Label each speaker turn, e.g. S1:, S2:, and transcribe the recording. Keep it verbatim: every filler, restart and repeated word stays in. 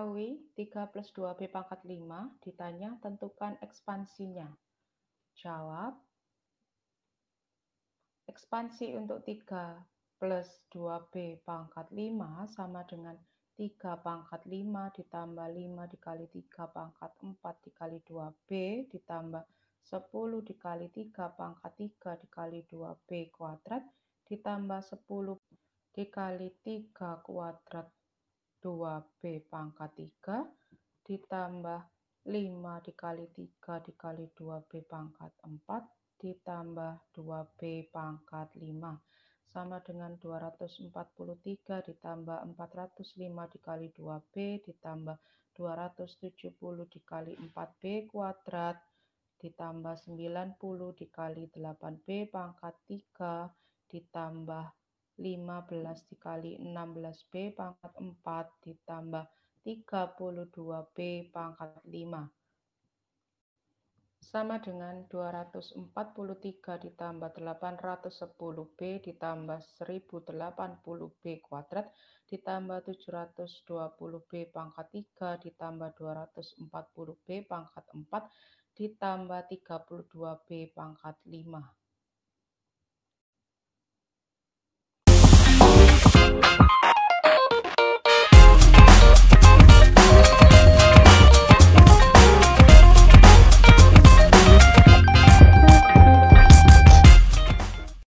S1: diketahui tiga plus dua B pangkat lima, ditanya tentukan ekspansinya. Jawab. Ekspansi untuk tiga plus dua B pangkat lima sama dengan tiga pangkat lima ditambah lima dikali tiga pangkat empat dikali dua B ditambah sepuluh dikali tiga pangkat tiga dikali dua B kuadrat ditambah sepuluh dikali tiga kuadrat dua B pangkat tiga ditambah lima dikali tiga dikali dua B pangkat empat ditambah dua B pangkat lima sama dengan dua ratus empat puluh tiga ditambah empat ratus lima dikali dua B ditambah dua ratus tujuh puluh dikali empat B kuadrat ditambah sembilan puluh dikali delapan B pangkat tiga ditambah lima belas dikali enam belas B pangkat empat ditambah tiga puluh dua B pangkat lima sama dengan dua ratus empat puluh tiga ditambah delapan ratus sepuluh B ditambah seribu delapan puluh B kuadrat ditambah tujuh ratus dua puluh B pangkat tiga ditambah dua ratus empat puluh B pangkat empat ditambah tiga puluh dua B pangkat lima.